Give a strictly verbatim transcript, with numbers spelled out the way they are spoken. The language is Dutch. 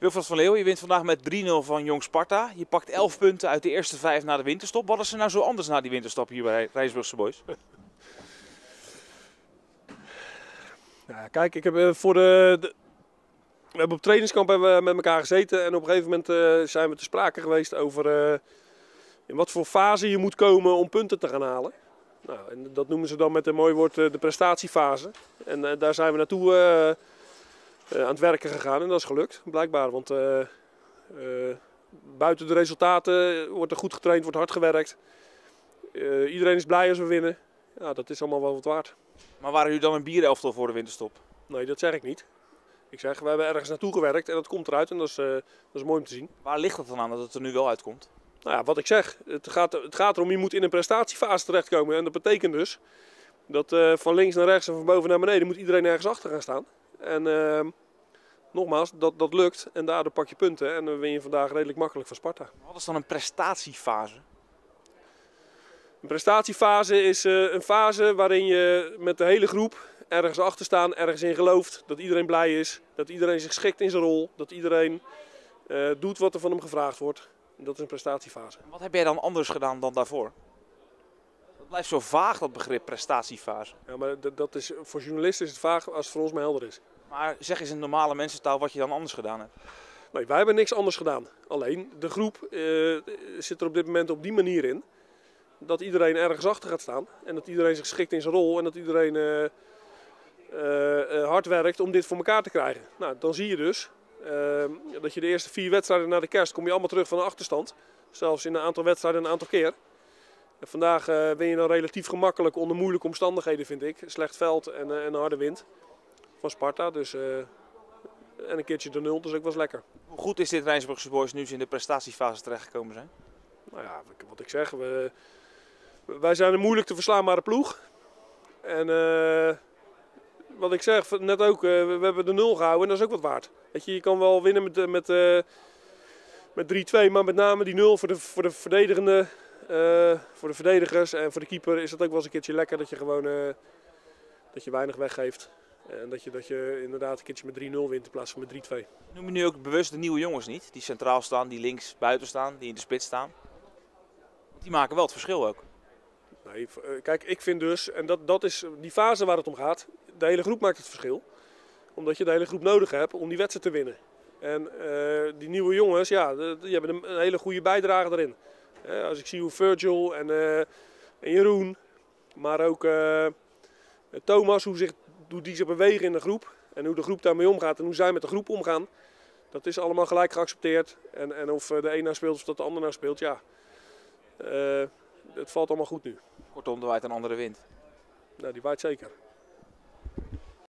Wilfred van Leeuwen, je wint vandaag met drie nul van Jong Sparta. Je pakt elf punten uit de eerste vijf na de winterstop. Wat is er nou zo anders na die winterstop hier bij Rijnsburgse Boys? Ja, kijk, ik heb voor de, de, we hebben op trainingskamp hebben we met elkaar gezeten en op een gegeven moment uh, zijn we te sprake geweest over uh, in wat voor fase je moet komen om punten te gaan halen. Nou, en dat noemen ze dan met een mooi woord uh, de prestatiefase. En uh, daar zijn we naartoe uh, uh, aan het werken gegaan en dat is gelukt, blijkbaar. Want uh, uh, buiten de resultaten wordt er goed getraind, wordt hard gewerkt. Uh, iedereen is blij als we winnen. Ja, dat is allemaal wel wat waard. Maar waren jullie dan een bierelftal voor de winterstop? Nee, dat zeg ik niet. Ik zeg, we hebben ergens naartoe gewerkt en dat komt eruit en dat is, uh, dat is mooi om te zien. Waar ligt het dan aan dat het er nu wel uitkomt? Nou ja, wat ik zeg, het gaat, het gaat erom, je moet in een prestatiefase terechtkomen. En dat betekent dus dat uh, van links naar rechts en van boven naar beneden moet iedereen ergens achter gaan staan. En uh, nogmaals, dat, dat lukt en daardoor pak je punten en dan win je vandaag redelijk makkelijk van Sparta. Wat is dan een prestatiefase? Een prestatiefase is uh, een fase waarin je met de hele groep ergens achter staan, ergens in gelooft. Dat iedereen blij is, dat iedereen zich schikt in zijn rol, dat iedereen uh, doet wat er van hem gevraagd wordt. Dat is een prestatiefase. Wat heb jij dan anders gedaan dan daarvoor? Dat blijft zo vaag, dat begrip prestatiefase. Ja, maar dat is, voor journalisten is het vaag als het voor ons maar helder is. Maar zeg eens in normale mensentaal wat je dan anders gedaan hebt. Nee, wij hebben niks anders gedaan. Alleen de groep uh, zit er op dit moment op die manier in dat iedereen ergens achter gaat staan. En dat iedereen zich schikt in zijn rol en dat iedereen uh, uh, uh, hard werkt om dit voor elkaar te krijgen. Nou, dan zie je dus uh, dat je de eerste vier wedstrijden na de kerst kom je allemaal terug van een achterstand. Zelfs in een aantal wedstrijden een aantal keer. En vandaag uh, ben je dan relatief gemakkelijk onder moeilijke omstandigheden, vind ik. Slecht veld en, uh, en harde wind van Sparta. Dus, uh, en een keertje de nul, dus ook was lekker. Hoe goed is dit Rijnsburgse Boys nu ze in de prestatiefase terechtgekomen zijn? Nou ja, wat ik zeg, we, wij zijn een moeilijk te verslaanbare ploeg. En uh, wat ik zeg, net ook, uh, we hebben de nul gehouden en dat is ook wat waard. Weet je, je kan wel winnen met, met, uh, met drie twee, maar met name die nul voor de, voor de verdedigende, uh, voor de verdedigers en voor de keeper is dat ook wel eens een keertje lekker dat je gewoon uh, dat je weinig weggeeft. En dat je, dat je inderdaad een keertje met drie nul wint in plaats van met drie twee. Noem je nu ook bewust de nieuwe jongens niet? Die centraal staan, die links buiten staan, die in de spits staan. Die maken wel het verschil ook. Nee, kijk, ik vind dus, en dat, dat is die fase waar het om gaat, de hele groep maakt het verschil. Omdat je de hele groep nodig hebt om die wedstrijd te winnen. En uh, die nieuwe jongens, ja, die hebben een hele goede bijdrage erin. Uh, als ik zie hoe Virgil en, uh, en Jeroen, maar ook uh, Thomas, hoe, zich, hoe die zich bewegen in de groep. En hoe de groep daarmee omgaat en hoe zij met de groep omgaan. Dat is allemaal gelijk geaccepteerd. En, en of de een nou speelt of dat de ander nou speelt, ja. Uh, het valt allemaal goed nu. Kortom, er waait een andere wind. Nou, die waait zeker.